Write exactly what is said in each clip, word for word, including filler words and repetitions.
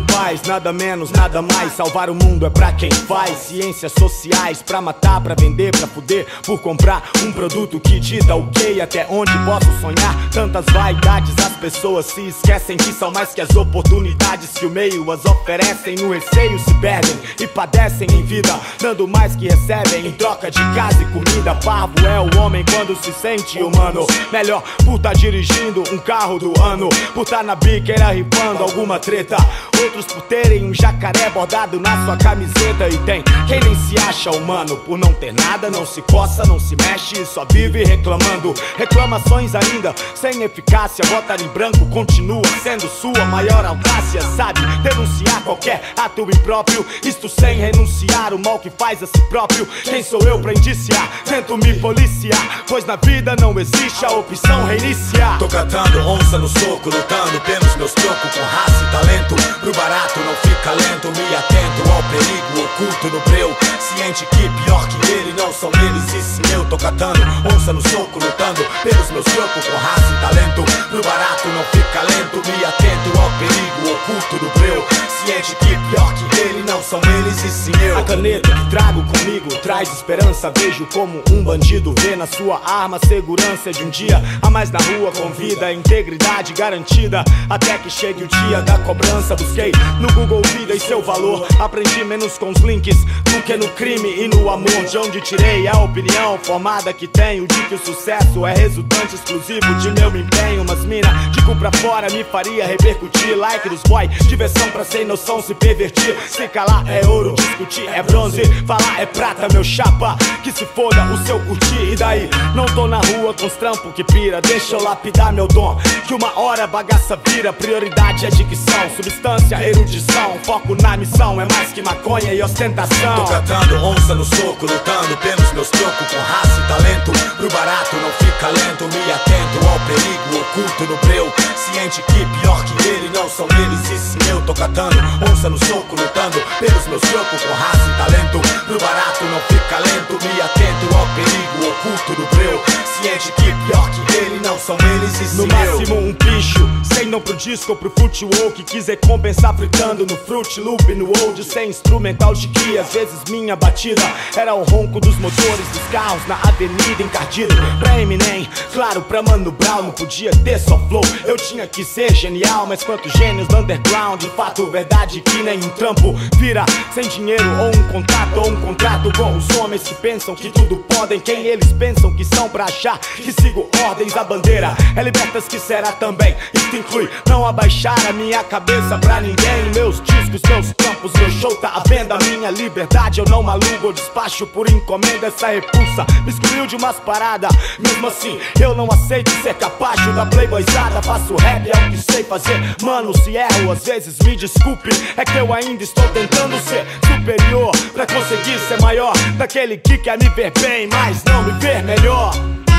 paz, nada menos, nada mais. Salvar o mundo é pra quem faz ciências sociais, pra matar, pra vender, pra fuder, por comprar um produto que te dá o quê? Até onde posso sonhar? Tantas vaidades, as pessoas se esquecem que são mais que as oportunidades que o meio as oferecem. No receio se perdem e padecem em vida, dando mais que recebem em troca de casa e comida. Parvo é o homem quando se sente humano. Melhor por tá dirigindo um carro do ano, por tá na biqueira rifando alguma treta. Outros por terem um jacaré bordado na sua camiseta. E tem quem nem se acha humano, por não ter nada, não se coça, não se mexe e só vive reclamando. Reclamações ainda sem eficácia, votar em branco continua sendo sua maior audácia. Sabe denunciar qualquer ato impróprio, isto sem renunciar o mal que faz a si próprio. Quem sou eu pra indiciar? Tento me policiar, pois na vida não existe a opção reiniciar. Tô catando onça no soco, lutando pelos meus trocos com raça e talento. Pro barato não fica lento, me atento ao perigo oculto no breu, ciente que pior que ele não são eles e sim eu. Tô catando onça no soco, lutando pelos meus trocos com raça e talento. Pro barato não fica lento, me atento ao perigo oculto no breu, ciente que pior que ele não são eles e sim eu. A caneta que trago comigo traz esperança, vejo como um bandido vê na sua arma segurança de um dia a mais na rua, com vida, integridade garantida, até que chegue o dia da cobrança. Busquei no Google vida e seu valor, aprendi menos com os links do que no crime e no amor. De onde tirei a opinião formada que tenho de que o sucesso é resultante exclusivo de meu empenho. Mas mina, de cu pra fora me faria repercutir, like dos boy, diversão pra sem noção se pervertir. Se calar é ouro, discutir é bronze, falar é prata, meu chapa, que se foda o seu curtir. E daí, não tô na rua com os trampos que pira, deixa eu lapidar meu dom, que uma hora a bagaça vira. Prioridade é dicção, substância, erudição, foco na missão, é mais que maconha e ostentação. Tô catando onça no soco, lutando pelos meus trocos com raça e talento. Pro barato não fica lento, me atento ao perigo oculto no breu, ciente que pior que ele não são eles e sim eu. Tô catando onça no soco, lutando pelos meus trocos com raça e talento. Pro barato não fica lento, me atento ao perigo oculto no breu, ciente que pior que ele não são eles e sim no eu. máximo um bicho, sem não pro disco ou pro futebol, que quiser compensar fritando no Fruit Loop, no old, sem instrumental de que às vezes minha batida era o ronco dos motores dos carros na avenida encardido. Pra Eminem, claro, pra Mano Brown, não podia ter só flow, eu tinha que ser genial. Mas quantos gênios do underground, de fato, verdade que nem um trampo vira sem dinheiro ou um contrato, ou um contrato com os homens que pensam que tudo podem, quem eles pensam que são pra achar que sigo ordens. A bandeira é libertas que será também, isso inclui não abaixar a minha cabeça pra ninguém. Meus discos, meus campos, meu show tá à venda. Minha liberdade eu não alugo ou despacho por encomenda. Essa repulsa me excluiu de umas paradas, mesmo assim eu não aceito ser capacho da playboyzada. Faço rap, é o que sei fazer, mano, se erro às vezes me desculpe, é que eu ainda estou tentando ser superior pra conseguir ser maior daquele que quer me ver bem, mas não me ver melhor.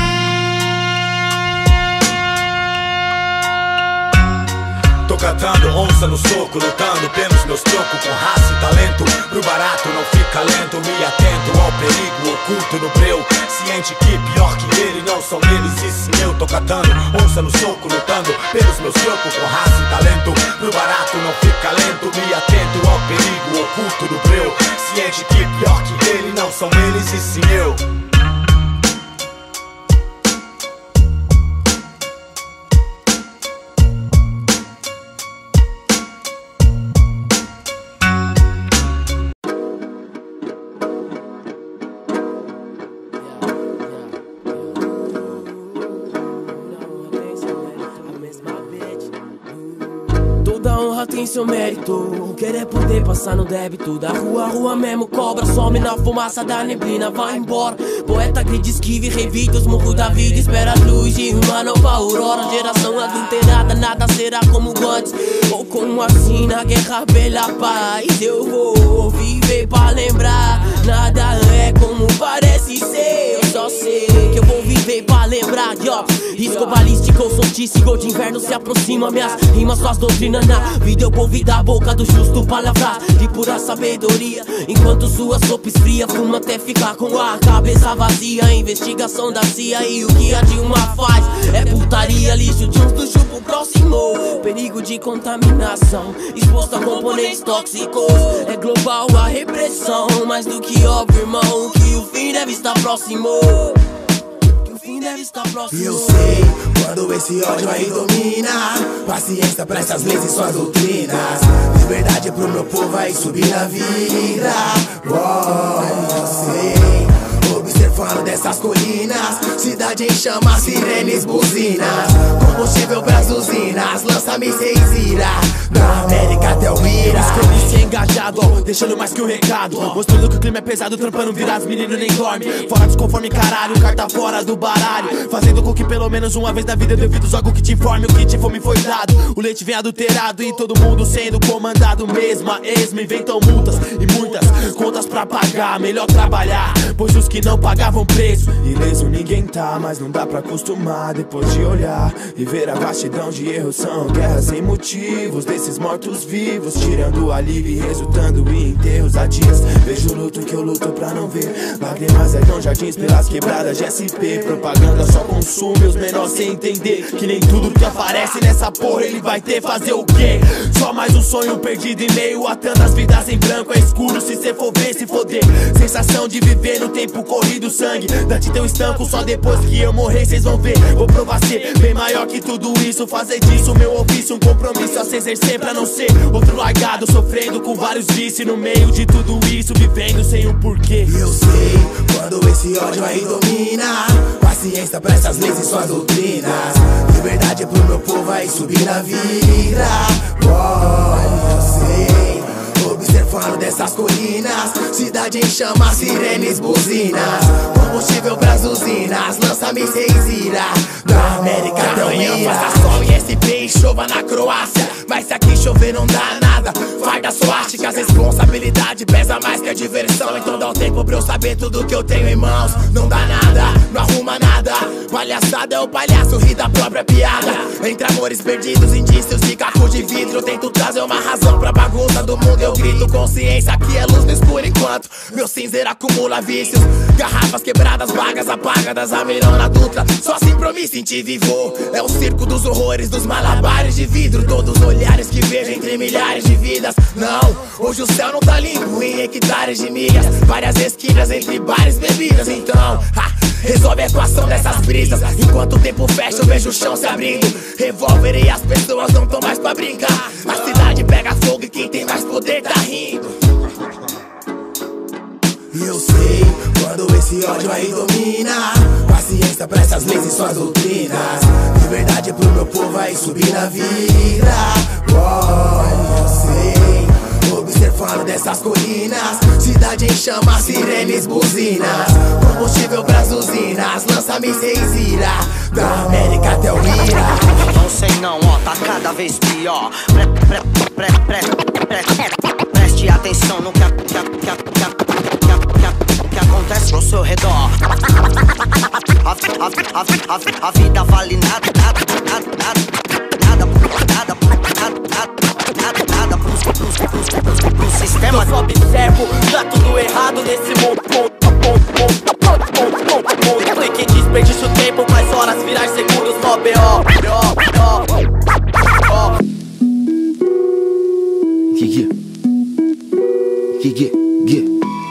Tô catando onça no soco, lutando pelos meus trocos com raça e talento. Pro barato não fica lento, me atento ao perigo oculto no breu, ciente que pior que ele não são eles e sim eu. Tô catando onça no soco, lutando pelos meus trocos com raça e talento. Pro barato não fica lento, me atento ao perigo oculto no breu, ciente que pior que ele não são eles e sim eu. Toda honra tem seu mérito, querer poder passar no débito da rua, rua mesmo cobra, some na fumaça da neblina, vai embora. Poeta grita, esquive, revide os morros da vida, espera a luz de uma nova aurora. Geração adulterada, nada será como antes, ou como assim na guerra pela paz. Eu vou viver pra lembrar, nada é como parece ser. Eu só sei que eu vou viver pra lembrar, ó. Risco balístico ou soltício, gol de inverno se aproxima. Minhas rimas, suas doutrinas na vida eu vou vir da boca do justo, palavra de pura sabedoria. Enquanto sua sopa esfria, fuma até ficar com a cabeça vazia. Investigação da C I A e o que a Dilma faz é putaria, lixo de uns do chupo próximo. Perigo de contaminação, exposto a componentes tóxicos. É global a repressão, mais do que óbvio, irmão, que o fim deve estar próximo. Que o fim deve estar próximo. E eu sei, quando esse ódio aí domina, paciência pra essas leis e suas doutrinas. Liberdade pro meu povo aí subir na vida. Oh, eu sei, observando dessas colinas, cidade em chamas, sirenes, buzinas, combustível pras usinas, lança mísseis ira, da América até o Ira. Escrevi-se engajado, ó, deixando mais que um recado, mostrando que o clima é pesado, trampando virados, menino nem dorme. Fora desconforme caralho, carta fora do baralho, fazendo com que pelo menos uma vez na vida devido algo que te informe. O que te fome foi dado, o leite vem adulterado e todo mundo sendo comandado. Mesma esma, inventam multas e muitas contas pra pagar. Melhor trabalhar, pois os que não pagavam preço ileso ninguém tá, mas não dá pra acostumar. Depois de olhar e ver a vastidão de erros, são guerras sem motivos desses mortos-vivos, tirando alívio e resultando em enterros há dias. Vejo o luto que eu luto pra não ver, lágrimas erguem jardins pelas quebradas de S P. Propaganda só consome os menores sem entender que nem tudo que aparece nessa porra ele vai ter. Fazer o quê? Só mais um sonho perdido em meio a tantas vidas em branco. É escuro se cê for ver, se foder. Sensação de viver no tempo corrido, sangue da tinta eu estanco. Só depois que eu morrer cês vão ver. Vou provar ser bem maior que tudo isso, fazer disso meu ofício, um compromisso a se exercer pra não ser outro largado, sofrendo com vários vícios no meio de tudo isso, vivendo sem um porquê. E eu sei, quando esse ódio aí domina, paciência pra essas leis e suas doutrinas. Liberdade pro meu povo aí subir na vida. Oh, eu sei, observando dessas colinas, cidade em chamas, sirenes, buzinas, combustível pras usinas, lança mísseis ira, da América até o Ira. Faça sol em S P e chova na Croácia, mas se aqui chover não dá nada. Farda suástica, as responsabilidade pesa mais que a diversão. Então dá um tempo pra eu saber tudo que eu tenho em mãos. Não dá nada, não arruma nada. Palhaçada é o palhaço, ri da própria piada. Entre amores perdidos, indícios de caco de vidro, eu tento trazer uma razão pra bagunça do mundo. Eu grito consciência, aqui é luz no escuro enquanto meu cinzeiro acumula vícios. Garrafas quebradas, vagas apagadas, a mirão na Dutra. Só assim pra eu me sentir vivo. É o circo dos horrores, dos malabares de vidro. Todos os olhares que vejo entre milhares de vidas. Não, hoje o céu não tá limpo em hectares de milhas, várias esquinas entre bares, bebidas. Então, ha, resolve a equação dessas brisas. Enquanto o tempo fecha eu vejo o chão se abrindo. Revólver e as pessoas não tão mais pra brincar. A cidade pega fogo e quem tem mais poder tá rindo. E eu sei, quando esse ódio aí domina, paciência pra essas leis e suas doutrinas. Liberdade pro meu povo aí subir na vida. Oh, eu sei, observando dessas colinas, cidade em chamas, sirenes, buzinas, combustível pras usinas, lança mísseis ira, da América até o Ira. Não sei não, ó, tá cada vez pior. Pre, pre, pre, pre, pre, pre, preste atenção no que, que, que, que, que acontece ao seu redor. A, a, a, a, a vida vale nada, nada, nada, nada, nada, nada, nada, nada, nada pros, pros, pros, pros, pros sistema. Eu só observo, tá tudo errado nesse mundo. Sei que desperdiça o tempo, faz horas virar segundos. Só B O, B O, B O. Yeah, yeah, yeah,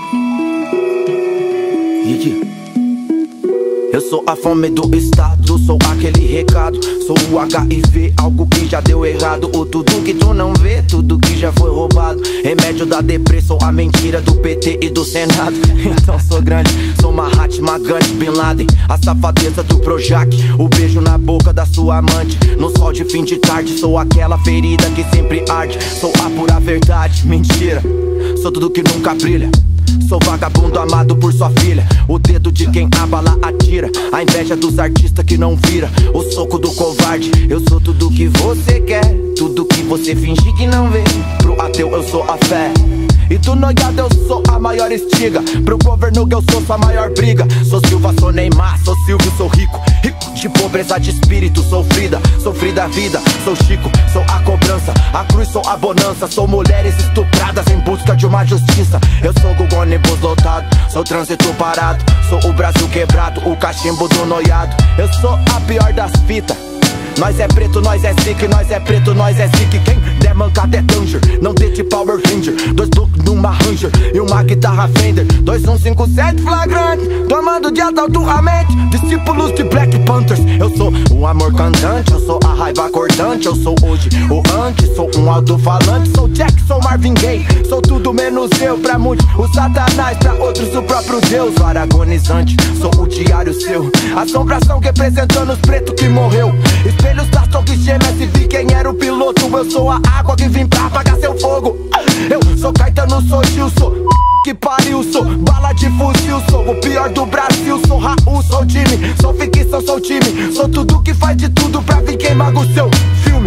yeah, yeah. Eu sou a fome do estado, sou aquele recado. Sou o H I V, algo que já deu errado. O tudo que tu não vê, tudo que já foi roubado. Remédio da depressão, a mentira do P T e do Senado. Então sou grande, sou Mahatma Gandhi, Bin Laden. A safadeza do Projac, o beijo na boca da sua amante. No sol de fim de tarde, sou aquela ferida que sempre arde. Sou a pura verdade, mentira. Sou tudo que nunca brilha. Sou vagabundo amado por sua filha. O dedo de quem abala atira. A inveja dos artistas que não vira. O soco do covarde. Eu sou tudo que você quer, tudo que você finge que não vê. Pro ateu eu sou a fé. E do noiado eu sou a maior estiga. Pro governo eu sou sua maior briga. Sou Silva, sou Neymar, sou Silvio, sou rico. Rico de pobreza de espírito, sofrida. Sofrida a vida, sou Chico, sou a cobrança. A cruz, sou a bonança. Sou mulheres estupradas em busca de uma justiça. Eu sou o ônibus lotado, sou trânsito parado. Sou o Brasil quebrado, o cachimbo do noiado. Eu sou a pior das fitas. Nós é preto, nós é sick, nós é preto, nós é sick. Quem der mancada é danger, não dê de Power Ranger. Dois blocos numa Ranger e uma guitarra Fender. Dois um cinco sete flagrante, tomando de alturamente. Discípulos de Black Panthers. Eu sou o amor cantante, eu sou a raiva acordante. Eu sou hoje ou antes, sou um alto-falante. Sou Jack, sou Marvin Gaye, sou tudo menos eu. Pra muitos o satanás, pra outros o próprio Deus. O agonizante, sou o diário seu. Assombração representando os pretos que morreu. Espelhos da torre gêmeas e vi quem era o piloto. Eu sou a água que vim pra apagar seu fogo. Eu sou Caetano, sou Gil, sou que pariu, sou bala de fuzil. Sou o pior do Brasil, sou Raul, sou time. Sou ficção, sou time. Sou tudo que faz de tudo pra vir queimar o seu filme.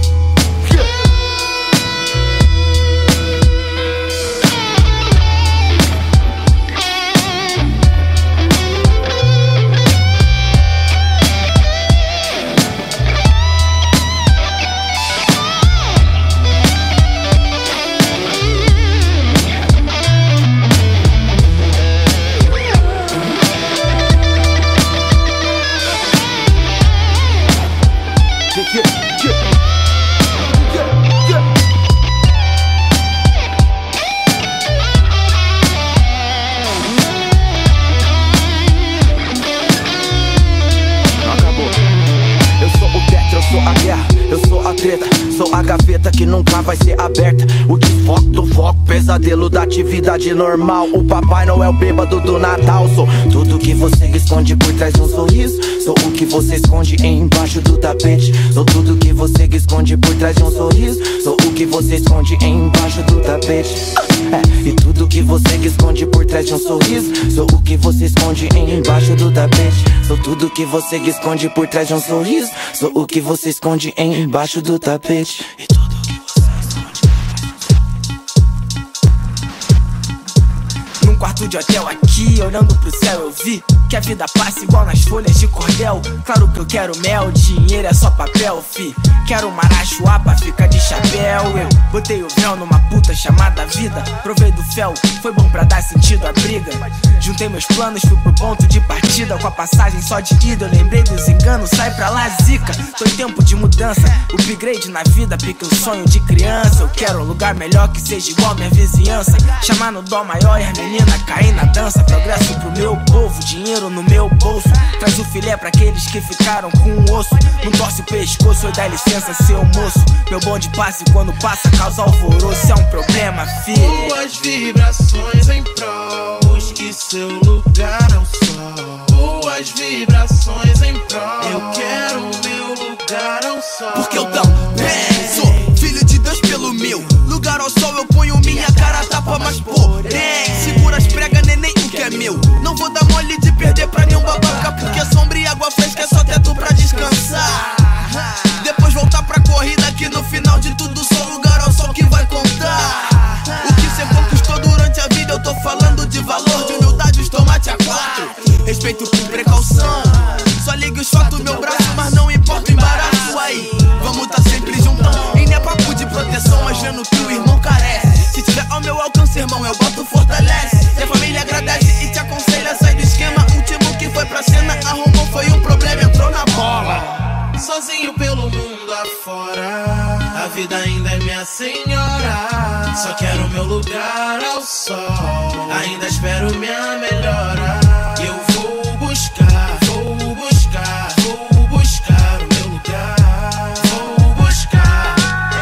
Sou a gaveta que nunca vai ser aberta. O desfoque do foco, pesadelo da atividade normal. O Papai Noel bêbado do Natal. Sou tudo que você esconde por trás de um sorriso. Sou o que você esconde embaixo do tapete. Sou tudo que você esconde por trás de um sorriso. Sou o que você esconde embaixo do tapete. É, e tudo que você esconde por trás de um sorriso. Sou o que você esconde embaixo do tapete. Sou tudo que você esconde por trás de um sorriso. Sou o que você esconde embaixo do tapete. E tudo que você esconde. Num quarto de hotel aqui, olhando pro céu eu vi que a vida passa igual nas folhas de cordel. Claro que eu quero mel, dinheiro é só papel, fi. Quero marachuá pra ficar de chapéu. Eu botei o véu numa puta chamada vida. Provei do fel, foi bom pra dar sentido à briga. Juntei meus planos, fui pro ponto de partida. Com a passagem só de ida, eu lembrei dos enganos. Sai pra lá, zica, tô em tempo de mudança. Upgrade na vida, pique o sonho de criança. Eu quero um lugar melhor que seja igual minha vizinhança. Chamar no dó maior e as meninas cair na dança. Progresso pro meu povo, dinheiro no meu bolso. Traz o filé pra aqueles que ficaram com o osso. Não torce o pescoço, dá licença, seu moço. Meu bonde passa e quando passa causa alvoroço. É um problema, filho. Boas vibrações em prol, busque seu lugar ao sol. Boas vibrações em prol, eu quero meu lugar ao sol. Porque eu também sou filho de Deus pelo meu lugar ao sol. Eu ponho minha cara a tapa, mas porém segura as pregas, neném, o que é meu. Não vou dar mole de perder pra nenhum babaca. Porque sombra e água fresca é só teto pra descansar. Depois voltar pra corrida, que no final de tudo só lugar ao sol que vai contar. O que cê conquistou durante a vida, eu tô falando de valor, de humildade, os tomates a quatro. Respeito com precaução, só ligue os fatos meu braço, mas não importa o embaraço. Aí, vamos tá sempre juntão. E nem é papo de proteção, mas vendo que o irmão carece. Se tiver ao meu alcance, irmão, eu boto fortalece. Se a família agradece e te aconselha, sai do esquema. O último que foi pra cena, arrumou, foi um problema, entrou na bola. Sozinho pelo mundo afora, a vida ainda é minha senhora. Só quero meu lugar ao sol, ainda espero minha melhora. Eu vou buscar, vou buscar, vou buscar o meu lugar. Vou buscar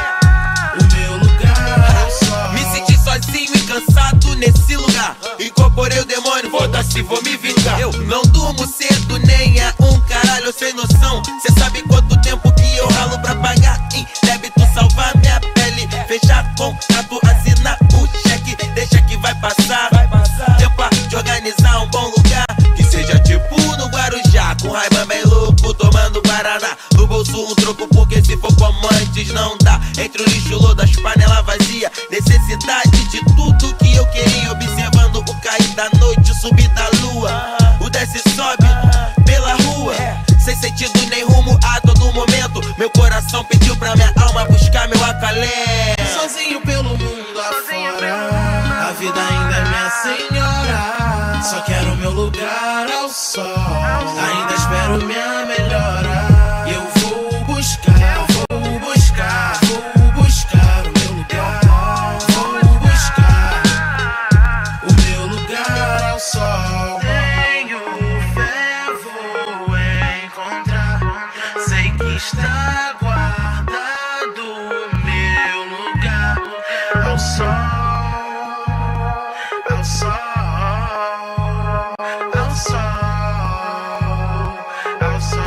o meu lugar ao sol. Me senti sozinho e cansado nesse lugar. Incorporei o demônio, foda-se, vou me vingar. Eu não durmo cedo, nem a um caralho, eu sem noção. Cê sabe quanto tempo que eu ralo pra pagar em débito, salvar minha pele. Fechar contrato, assinar o cheque, deixa que vai passar. Tempo de organizar um bom lugar, que seja tipo no Guarujá, com raiva bem louco, tomando Guaraná. No bolso um troco, porque se for como antes não dá. Entre o lixo, lodo, as panelas vazias, necessidade de tudo que eu queria. Observando o cair da noite, o subir da lua. O desce e sobe pela rua, sem sentido nem rumo a todo momento. Meu coração pediu pra minha alma buscar meu acalento. Sozinho pelo mundo afora, a vida ainda é minha senhora. Só quero meu lugar ao sol, ainda espero minha melhora. Eu vou buscar está guardado meu lugar ao sol, ao sol, ao sol, ao sol.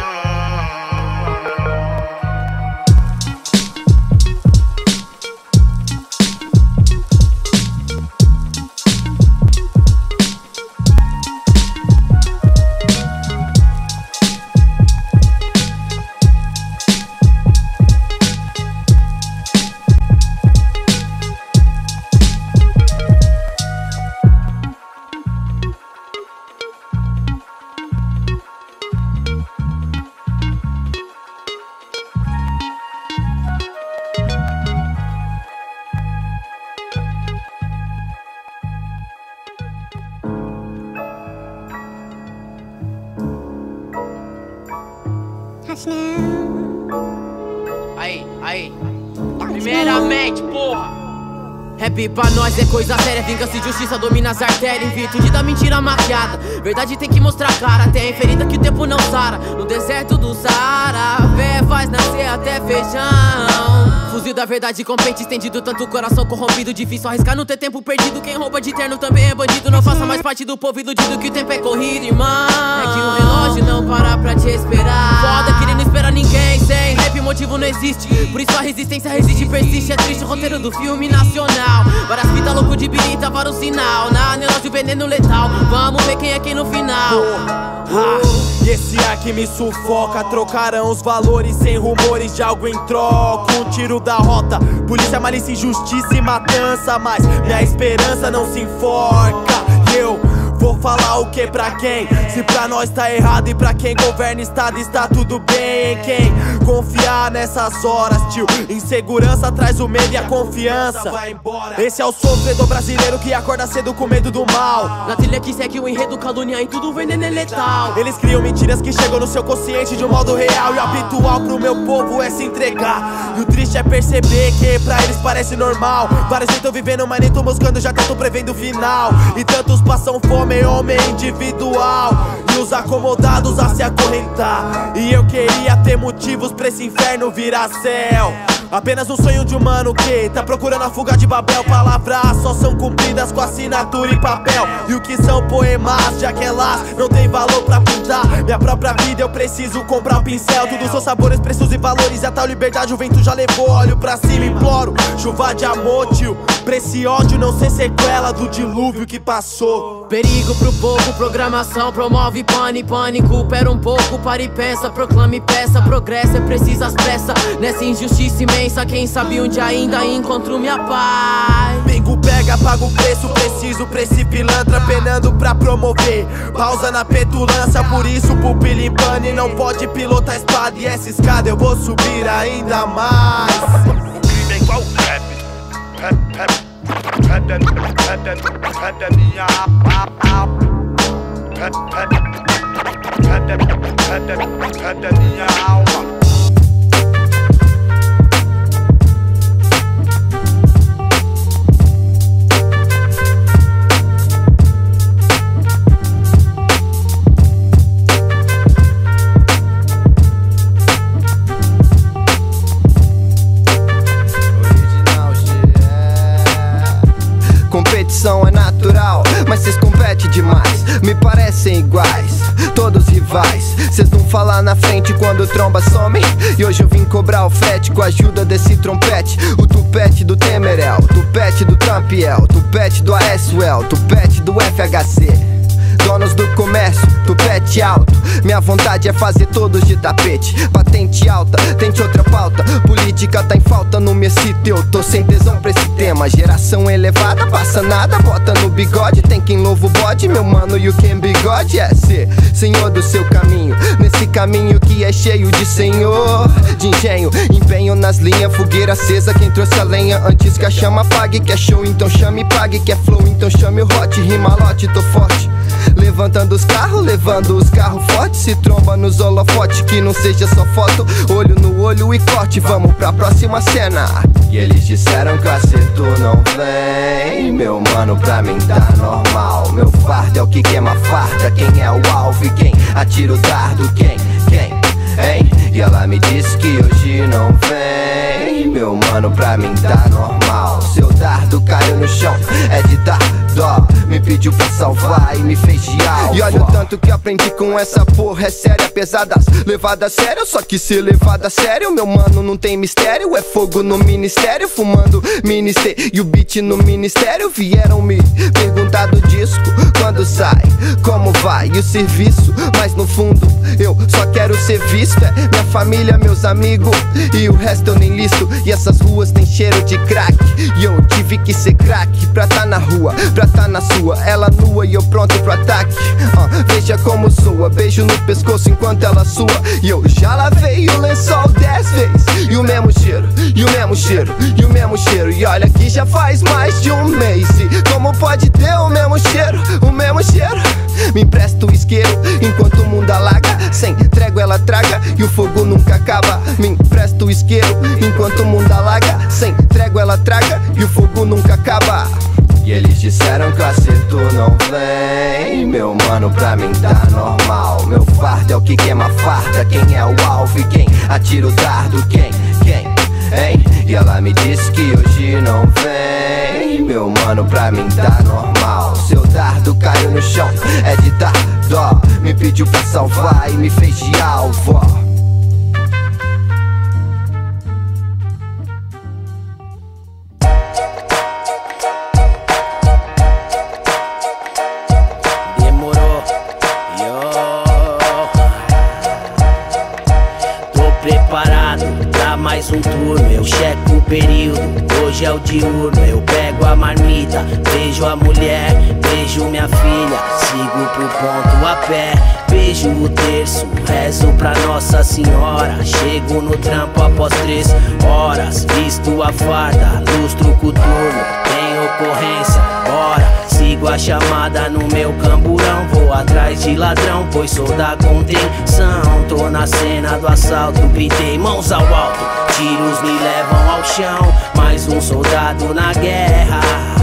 Aí, aí. Primeiramente, porra. Rap pra nós é coisa séria, vingança e justiça domina as artérias. Em virtude da mentira maquiada, verdade tem que mostrar cara. Até a ferida que o tempo não sara. No deserto do Saara, vé faz nascer até feijão. Fuzil da verdade com pente estendido, tanto coração corrompido. Difícil arriscar, não ter tempo perdido. Quem rouba de terno também é bandido. Não faça mais parte do povo iludido que o tempo é corrido, irmão. É que o relógio não para pra te esperar. Foda que ele não espera ninguém, sem rap motivo não existe. Por isso a resistência resiste e persiste. É triste o roteiro do filme nacional. Várias fitas louco de birita para o sinal. Na relógio veneno letal. Vamos ver quem é quem no final. Ah, e esse ar que me sufoca. Trocarão os valores sem rumores de algo em troca. Um tiro da rota, polícia, malícia, injustiça e matança. Mas minha esperança não se enforca. Eu vou falar o que pra quem? Se pra nós tá errado e pra quem governa estado está tudo bem. Quem confiar nessas horas, tio? Insegurança traz o medo e a confiança. Esse é o sofredor brasileiro que acorda cedo com medo do mal. Na trilha que segue o enredo, calúnia e tudo veneno é letal. Eles criam mentiras que chegam no seu consciente de um modo real. E o habitual pro meu povo é se entregar. E o triste é perceber que pra eles parece normal. Vários estão vivendo, mas nem tão buscando, já tanto prevendo o final. E tantos passam fome, homem individual, e os acomodados a se acorrentar. E eu queria ter motivos pra esse inferno virar céu. Apenas um sonho de humano que tá procurando a fuga de Babel. Palavras só são cumpridas com assinatura em papel. E o que são poemas, já que elas não tem valor pra pintar minha própria vida, eu preciso comprar um pincel. Tudo são sabores, preços e valores. E a tal liberdade o vento já levou. Olho pra cima, imploro, chuva de amor, tio. Pra esse ódio não ser sequela do dilúvio que passou. Perigo pro povo, programação promove pane, pânico. Pera um pouco, para e pensa, proclame peça. Progresso é preciso às pressas, nessa injustiça imensa. Quem sabe onde ainda encontro minha paz. Bingo pega, paga o preço, preciso pra esse pilantra penando pra promover. Pausa na petulância, por isso pupila em pane. Não pode pilotar a espada e essa escada eu vou subir ainda mais. O crime é igual rap, rap, rap, rap, rap, rap, rap é minha alma. Rap, rap, rap, rap, rap é minha alma. Competição é natural, mas cês competem demais. Me parecem iguais, todos rivais. Cês não falam na frente quando tromba some. E hoje eu vim cobrar o frete com a ajuda desse trompete. O tupete do Temerel, tupete do Trampiel, tupete do A S U L, tupete do F H C. Donos do comércio, tupete alto. Minha vontade é fazer todos de tapete. Patente alta, tente outra pauta. Política tá em falta no meu sítio. Eu tô sem tesão pra esse tema. Geração elevada, passa nada, bota no bigode. Tem quem louva o bode, meu mano, e o quem bigode é ser senhor do seu caminho. Nesse caminho que é cheio de senhor, de engenho, empenho nas linhas. Fogueira acesa, quem trouxe a lenha antes que a chama apague. Quer show, então chame e pague. Quer flow, então chame o hot. Rima lote, tô forte. Levantando os carros, levando os carros fortes. Se tromba nos holofotes, que não seja só foto. Olho no olho e corte, vamos pra próxima cena. E eles disseram que o acerto não vem. Meu mano, pra mim tá normal. Meu fardo é o que queima farda. Quem é o alvo e quem atira o dardo? Quem? Quem? Hein? E ela me disse que mano, pra mim tá normal. Seu dardo caiu no chão, é de dar dó. Me pediu pra salvar e me fez de alvo. E olha o tanto que aprendi com essa porra, é séria, pesadas, levada a sério. Só que se levada a sério, meu mano, não tem mistério. É fogo no ministério, fumando ministério e o beat no ministério. Vieram me perguntar do disco, quando sai, como vai e o serviço. Mas no fundo, eu só quero ser visto. É minha família, meus amigos, e o resto eu nem listo. E essas ruas tem cheiro de crack, e eu tive que ser crack pra tá na rua, pra tá na sua. Ela nua e eu pronto pro ataque. uh, Veja como soa, beijo no pescoço enquanto ela sua. E eu já lavei o lençol dez vezes. E o mesmo cheiro, e o mesmo cheiro, e o mesmo cheiro. E olha que já faz mais de um mês. E como pode ter o mesmo cheiro, o mesmo cheiro? Me empresta o isqueiro enquanto o mundo alaga. Sem trégua ela traga e o fogo nunca acaba. Me empresta o isqueiro enquanto o mundo alaga. Sem trégua ela traga e o fogo nunca acaba. E eles disseram que o acerto não vem. Meu mano, pra mim tá normal. Meu fardo é o que queima farda. Quem é o alvo e quem atira o dardo? Quem? Quem? Hein? E ela me disse que hoje não vem. Meu mano, pra mim tá normal. Seu dardo caiu no chão, é de dar dó. Me pediu pra salvar e me fez de alvo. Mais um turno, eu checo o período, hoje é o diurno. Eu pego a marmita, beijo a mulher, beijo minha filha, sigo pro ponto a pé. Beijo o terço, rezo pra Nossa Senhora. Chego no trampo após três horas, visto a farda, lustro o coturno. Tem ocorrência, bora. Sigo a chamada no meu camburão. Vou atrás de ladrão, pois sou da contenção. Tô na cena do assalto, gritei mãos ao alto. Tiros me levam ao chão. Mais um soldado na guerra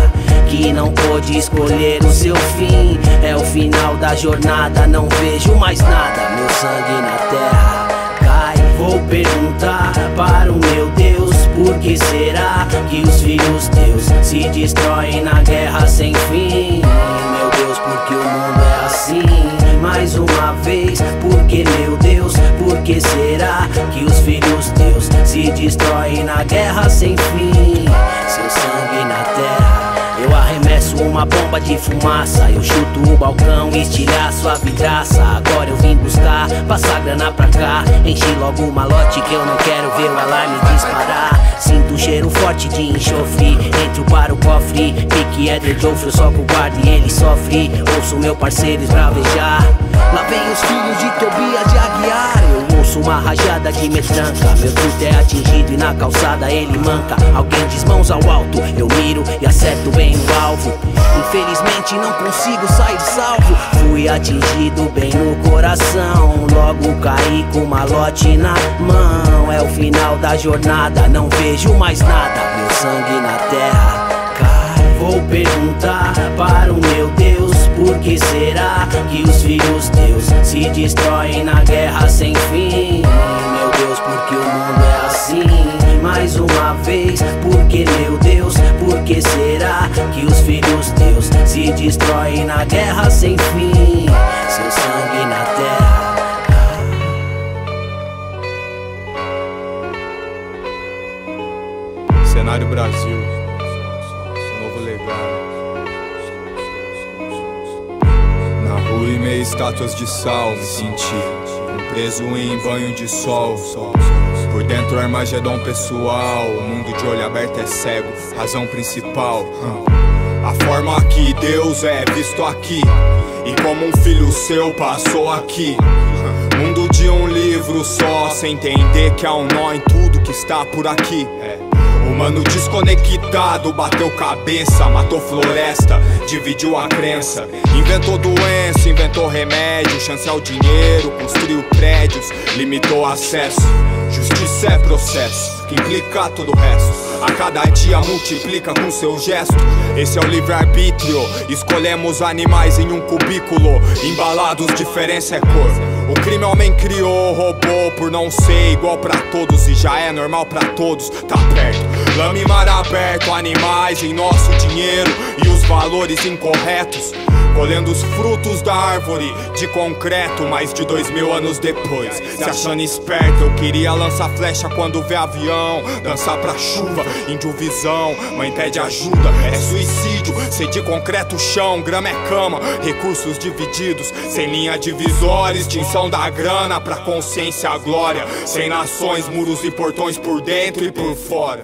que não pôde escolher o seu fim. É o final da jornada, não vejo mais nada. Meu sangue na terra cai. Vou perguntar para o meu Deus: por que será que os filhos teus se destroem na guerra sem fim? Meu Deus, porque o mundo é assim. Mais uma vez, porque meu Deus, por que será que os filhos teus se destroem na guerra sem fim? Seu sangue na terra. Eu arremesso uma bomba de fumaça, eu chuto o balcão e estilhaço a vidraça. Agora eu vim buscar, passar grana pra cá. Enchi logo o malote que eu não quero ver o alarme disparar. Sinto o cheiro forte de enxofre, entro para o cofre. Pique é de Joffre, eu só com o guarda e ele sofre. Ouço meu parceiro esbravejar. Lá vem os filhos de Tobias de Aguiar. Eu ouço uma rajada que me tranca. Meu truto é atingido e na calçada ele manca. Alguém diz mãos ao alto, eu miro e acerto bem no alvo. Infelizmente não consigo sair salvo. Fui atingido bem no coração. Logo caí com malote na mão. É o final da jornada, não vejo mais nada. Meu sangue na terra cai. Vou perguntar para o meu Deus: por que será que os filhos teus se destroem na guerra sem fim? Meu Deus, porque o mundo é assim. Mais uma vez, porque meu Deus, por que será que os filhos teus se destroem na guerra sem fim? Seu sangue na terra. Cenário Brasil, novo legado. Na rua e meio estátuas de sal, me senti um preso em banho de sol. Por dentro Armagedon pessoal, o mundo de olho aberto é cego, razão principal. A forma que Deus é visto aqui, e como um filho seu passou aqui. Mundo de um livro só, sem entender que há um nó em tudo que está por aqui. Humano desconectado, bateu cabeça, matou floresta, dividiu a crença. Inventou doença, inventou remédio, chancel dinheiro, construiu prédios, limitou acesso. Justiça é processo, que implica todo o resto. A cada dia multiplica com seu gesto. Esse é o livre-arbítrio, escolhemos animais em um cubículo. Embalados, diferença é cor. O crime homem criou, roubou por não ser igual pra todos e já é normal pra todos, tá perto. Lama e mar aberto, animais em nosso dinheiro e os valores incorretos, colhendo os frutos da árvore de concreto mais de dois mil anos depois. Se achando esperto, eu queria lançar flecha quando vê avião, dançar pra chuva, índio visão, mãe pede ajuda, é suicídio, ser de concreto chão, grama é cama, recursos divididos, sem linha divisória, extinção da grana pra consciência a glória, sem nações, muros e portões por dentro e por fora.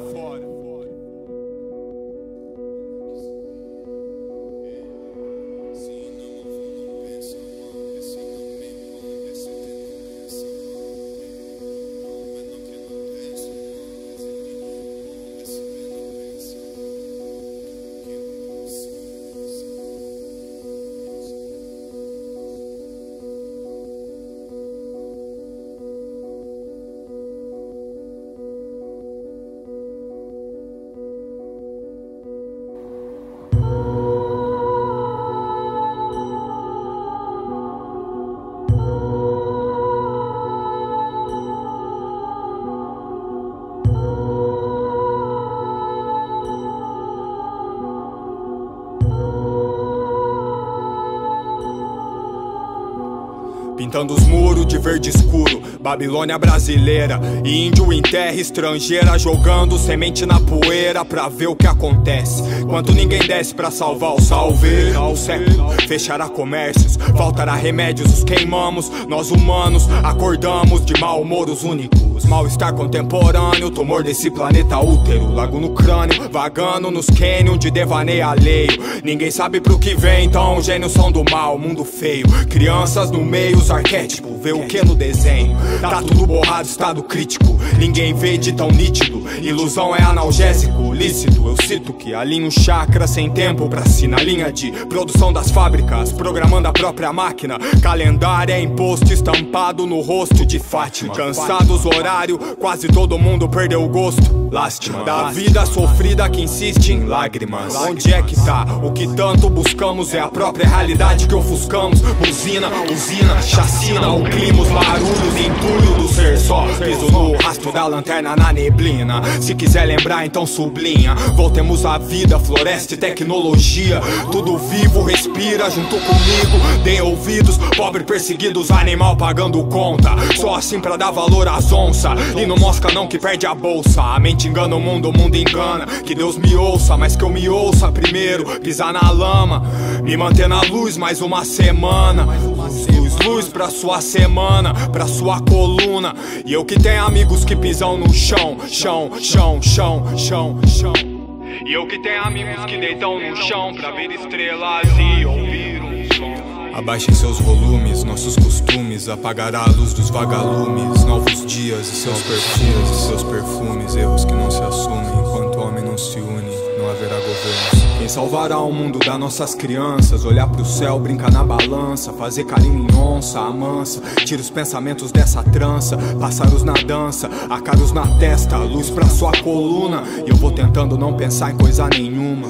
Pintando os muros de verde escuro, Babilônia brasileira e índio em terra estrangeira, jogando semente na poeira pra ver o que acontece. Enquanto ninguém desce pra salvar o salveiro, o século fechará comércios, faltará remédios, os queimamos. Nós humanos acordamos de mau humor os únicos, mal-estar contemporâneo, tumor desse planeta útero, lago no crânio, vagando nos cânions de devaneio alheio. Ninguém sabe pro que vem, então gênios são do mal, mundo feio. Crianças no meio, os arquétipos, vê o que no desenho? Tá tudo borrado, estado crítico, ninguém vê de tão nítido. Ilusão é analgésico, lícito. Eu cito que alinho chakra sem tempo pra si na linha de produção das fábricas, programando a própria máquina. Calendário é imposto estampado no rosto de Fátima. Cansados horário, quase todo mundo perdeu o gosto. Lástima da vida sofrida que insiste em lágrimas. Onde é que tá? O que tanto buscamos é a própria realidade que ofuscamos. Buzina, usina, chacina, o clima, os barulhos, entulho do ser só. Piso no rastro da lanterna na neblina. Se quiser lembrar, então sublinha. Voltemos à vida, floresta e tecnologia. Tudo vivo respira junto comigo. Deem ouvidos, pobre perseguidos, animal pagando conta. Só assim pra dar valor às onças. E não mosca não que perde a bolsa. A mente engana o mundo, o mundo engana. Que Deus me ouça, mas que eu me ouça primeiro. Pisar na lama, me manter na luz mais uma semana. Luz, luz, luz pra sua semana, pra sua coluna. E eu que tenho amigos que pisam no chão, chão, chão, chão, chão, chão. E eu que tenho amigos que deitam no chão pra ver estrelas e ouvir um som. Abaixem seus volumes, nossos costumes, apagará a luz dos vagalumes. Novos dias e seus perfumes, e seus perfumes, erros que não se assumem. Enquanto o homem não se une, não haverá governo. Quem salvará o mundo das nossas crianças? Olhar pro céu, brincar na balança, fazer carinho em onça, amansa. Tira os pensamentos dessa trança, pássaros na dança, acaros na testa, luz pra sua coluna. E eu vou tentando não pensar em coisa nenhuma.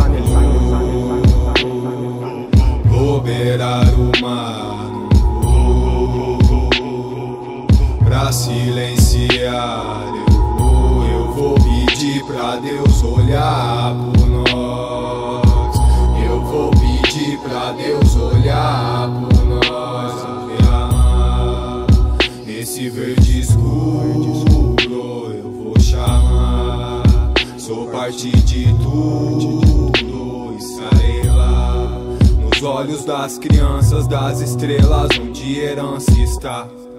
Vou beirar o mar pra silenciar. Eu vou, eu vou pedir pra Deus olhar por nós. Eu vou pedir pra Deus olhar por nós. Amar nesse verde escuro. Eu vou chamar, sou parte de tudo. Estarei lá nos olhos das crianças, das estrelas, onde herança está.